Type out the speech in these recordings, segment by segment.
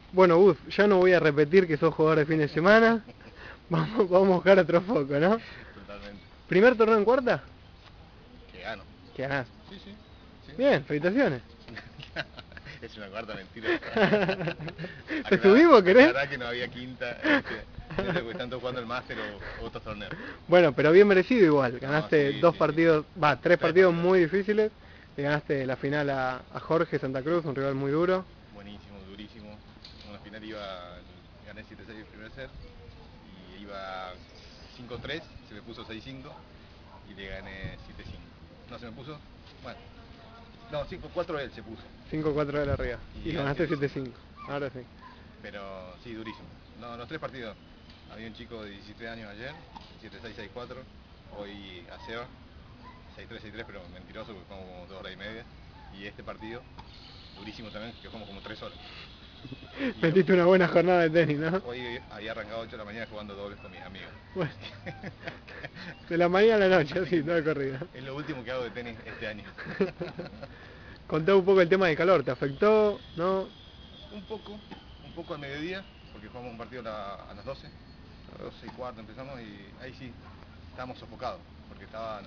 Bueno, Gus, ya no voy a repetir que sos jugador de fin de semana. Vamos a buscar otro foco, ¿no? Totalmente. ¿Primer torneo en cuarta? Que gano. Que ganás. Sí, sí. Sí. Bien, felicitaciones. Es una cuarta mentira. ¿Te subimos, querés? Aclará que no había quinta. No sé, están todos jugando el máster o otros torneos. Bueno, pero bien merecido igual. No, Ganaste sí, dos sí, sí. partidos, tres Tres partidos partidos. muy difíciles. Le ganaste la final a Jorge Santa Cruz, un rival muy duro. Buenísimo, durísimo. En una final gané 7-6 el primer set y iba 5-3, se me puso 6-5 y le gané 7-5. No, se me puso, bueno, no, 5-4 él se puso 5-4 de la arriba. y Y gané ganaste 7-5. 7-5. Ahora sí. Pero sí, durísimo. No, los tres partidos. Había un chico de 17 años ayer, 7-6, 6-4. Hoy a Seba, 6-3, 6-3, pero mentiroso porque jugamos como 2 horas y media. Y este partido, durísimo también, que jugamos como 3 horas. Y Metiste una buena jornada de tenis, ¿no? hoy había arrancado 8 de la mañana jugando dobles con mis amigos. Bueno, de la mañana a la noche, así, toda corrida. Es lo último que hago de tenis este año. Contá un poco el tema del calor, ¿te afectó? ¿No? Un poco al mediodía, porque jugamos un partido a las 12, 12 y cuarto empezamos y ahí sí, estábamos sofocados, porque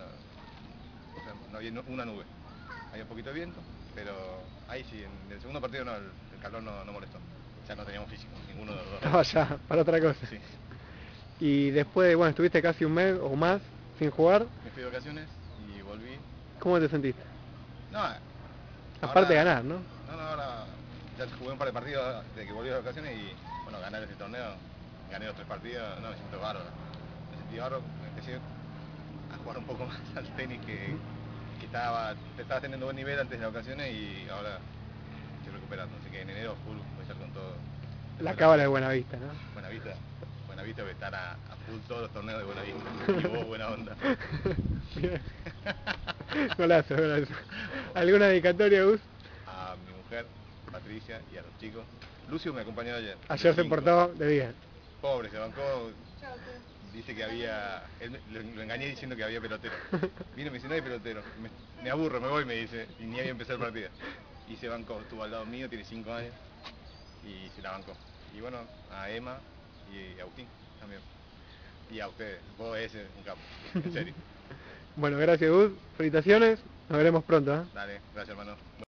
o sea, no había una nube. Había un poquito de viento, pero ahí sí, en el segundo partido no, el calor no molestó. Ya no teníamos físico, ninguno de los dos. Estaba ya para otra cosa. Sí. Y después, bueno, estuviste casi un mes o más sin jugar. Me fui de vacaciones y volví. ¿Cómo te sentiste? No, Aparte de ahora, ganar, ¿no? ahora ya jugué un par de partidos desde que volví de vacaciones y bueno, ganar este torneo, gané los 3 partidos, no, me siento bárbaro. Me sentí bárbaro, empecé a jugar un poco más al tenis que estaba teniendo buen nivel antes de las vacaciones y ahora estoy recuperando, así que en enero full voy a estar con todo. La Después cábala de Buenavista, ¿no? Buenavista, Buenavista voy a estar a full todos los torneos de Buenavista. Y vos, buena onda. Bien. Golazo, golazo. ¿Alguna dedicatoria, Gus? A mi mujer, Patricia, y a los chicos. Lucio me acompañó ayer. Ayer se 5. portó de bien. Pobre, se bancó. Dice que había. Lo engañé diciendo que había pelotero. Vino y me dice: no hay pelotero. Me aburro, me voy, me dice. Y ni había empezado el partido. Y se bancó, estuvo al lado mío, tiene 5 años. Y se la bancó. Y bueno, a Emma y a Agustín también. Y a ustedes. Vos ese, un capo. En serio. Bueno, gracias, Gus. Felicitaciones. Nos veremos pronto, ¿eh? Dale, gracias hermano.